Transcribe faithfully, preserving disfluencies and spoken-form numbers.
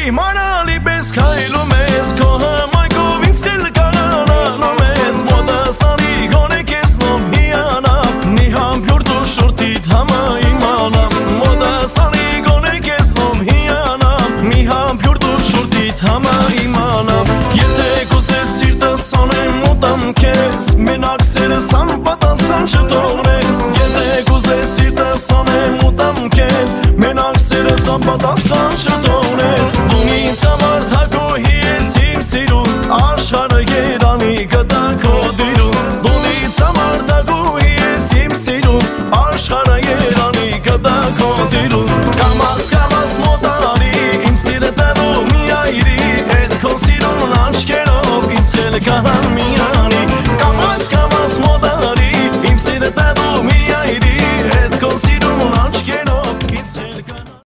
Իմանալի պես քայլում ես քո հմայքով ինձ դել կանանում ես մոտասանի գոնե կեսնով հիանամ մի համբյուր դու շուրտիդ համը իմանամ մոտասանի գոնե կեսնով հիանամ մի համբյուր դու շուրտիդ համը իմանամ եթե կուզես սիրտս անեմ մոտամ քեզ մենակ սերս անպատասխան չթողնես եթե կուզես սիրտս անեմ մոտամ քեզ մենակ սերս անպատասխան չթողնես